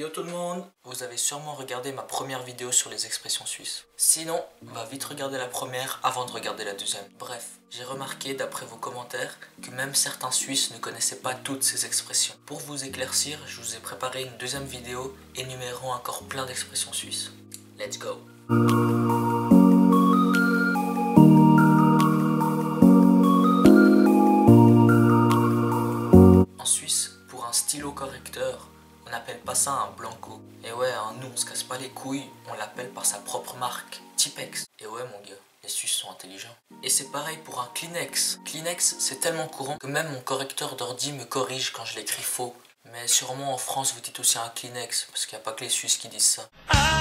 Yo tout le monde, vous avez sûrement regardé ma première vidéo sur les expressions suisses. Sinon, on va vite regarder la première avant de regarder la deuxième. Bref, j'ai remarqué d'après vos commentaires que même certains Suisses ne connaissaient pas toutes ces expressions. Pour vous éclaircir, je vous ai préparé une deuxième vidéo énumérant encore plein d'expressions suisses. Let's go! En Suisse, pour un stylo correcteur, on n'appelle pas ça un blanco. Et ouais, hein, nous on se casse pas les couilles, on l'appelle par sa propre marque, Tipex. Et ouais mon gars, les Suisses sont intelligents. Et c'est pareil pour un Kleenex. Kleenex, c'est tellement courant que même mon correcteur d'ordi me corrige quand je l'écris faux. Mais sûrement en France vous dites aussi un Kleenex, parce qu'il n'y a pas que les Suisses qui disent ça.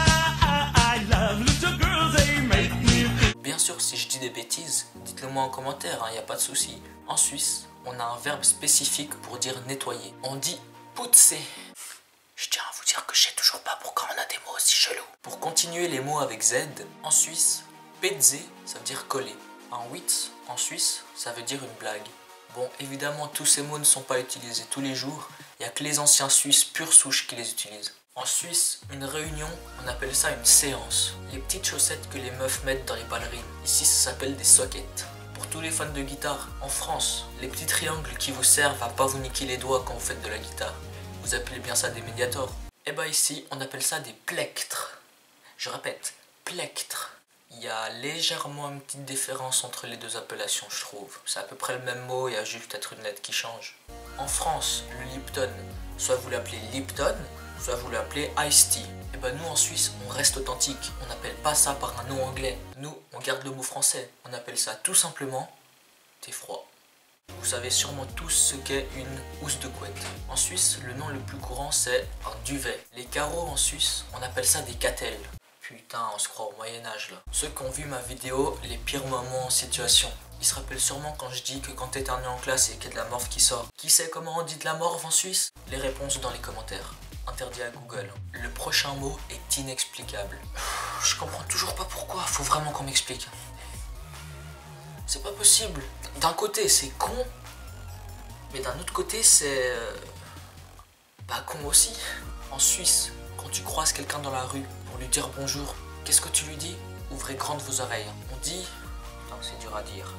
Bien sûr, si je dis des bêtises, dites-le moi en commentaire, il n'y a pas de souci. En Suisse, on a un verbe spécifique pour dire nettoyer. On dit poetser. Je tiens à vous dire que je sais toujours pas pourquoi on a des mots aussi chelous. Pour continuer les mots avec Z, en Suisse, petzer, ça veut dire coller. Un witz, en Suisse, ça veut dire une blague. Bon, évidemment, tous ces mots ne sont pas utilisés tous les jours. Il n'y a que les anciens Suisses pure souche qui les utilisent. En Suisse, une réunion, on appelle ça une séance. Les petites chaussettes que les meufs mettent dans les ballerines. Ici, ça s'appelle des sockets. Pour tous les fans de guitare, en France, les petits triangles qui vous servent à pas vous niquer les doigts quand vous faites de la guitare. Vous appelez bien ça des médiators. Et bah ici, on appelle ça des plectres. Je répète, plectres. Il y a légèrement une petite différence entre les deux appellations, je trouve. C'est à peu près le même mot, il y a juste peut-être une lettre qui change. En France, le Lipton, soit vous l'appelez Lipton, soit vous l'appelez Iced Tea. Et bah nous en Suisse, on reste authentique. On n'appelle pas ça par un nom anglais. Nous, on garde le mot français. On appelle ça tout simplement thé froid. Vous savez sûrement tous ce qu'est une housse de couette. En Suisse, le nom le plus courant c'est un duvet. Les carreaux en Suisse, on appelle ça des catelles. Putain, on se croit au Moyen-Âge là. Ceux qui ont vu ma vidéo, les pires moments en situation, ils se rappellent sûrement quand je dis que quand t'éternues en classe et qu'il y a de la morve qui sort. Qui sait comment on dit de la morve en Suisse? Les réponses dans les commentaires. Interdit à Google. Le prochain mot est inexplicable. Je comprends toujours pas pourquoi, faut vraiment qu'on m'explique. C'est pas possible. D'un côté c'est con, mais d'un autre côté c'est... bah con aussi. En Suisse, quand tu croises quelqu'un dans la rue pour lui dire bonjour, qu'est-ce que tu lui dis? Ouvrez grandes vos oreilles. On dit... Putain, c'est dur à dire.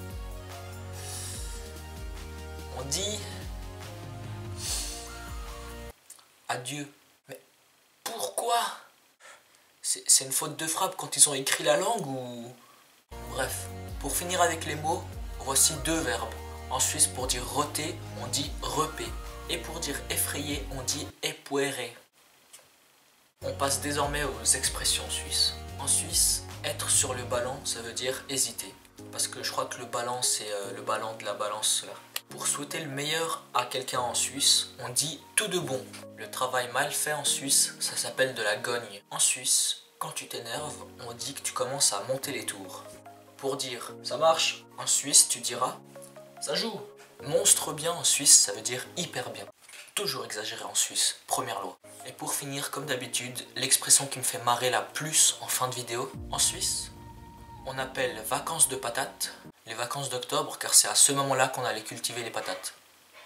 On dit... adieu. Mais pourquoi? C'est une faute de frappe quand ils ont écrit la langue ou... Bref, pour finir avec les mots, voici deux verbes. En Suisse, pour dire roter, on dit reper. Et pour dire effrayer, on dit époirer. On passe désormais aux expressions suisses. En Suisse, être sur le ballon, ça veut dire hésiter. Parce que je crois que le ballon, c'est le ballon de la balance là. Pour souhaiter le meilleur à quelqu'un en Suisse, on dit tout de bon. Le travail mal fait en Suisse, ça s'appelle de la gogne. En Suisse, quand tu t'énerves, on dit que tu commences à monter les tours. Pour dire ça marche, en Suisse, tu diras ça joue. Monstre bien en Suisse, ça veut dire hyper bien. Toujours exagéré en Suisse, première loi. Et pour finir, comme d'habitude, l'expression qui me fait marrer la plus en fin de vidéo, en Suisse, on appelle vacances de patates les vacances d'octobre, car c'est à ce moment-là qu'on allait cultiver les patates.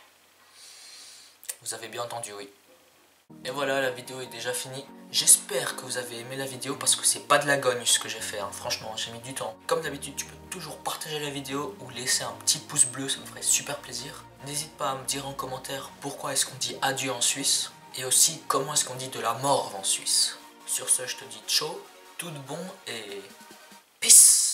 Vous avez bien entendu, oui. Et voilà, la vidéo est déjà finie. J'espère que vous avez aimé la vidéo parce que c'est pas de la gogne ce que j'ai fait, hein. Franchement, j'ai mis du temps. Comme d'habitude, tu peux toujours partager la vidéo ou laisser un petit pouce bleu, ça me ferait super plaisir. N'hésite pas à me dire en commentaire pourquoi est-ce qu'on dit adieu en Suisse et aussi comment est-ce qu'on dit de la morve en Suisse. Sur ce, je te dis ciao, tout de bon et peace.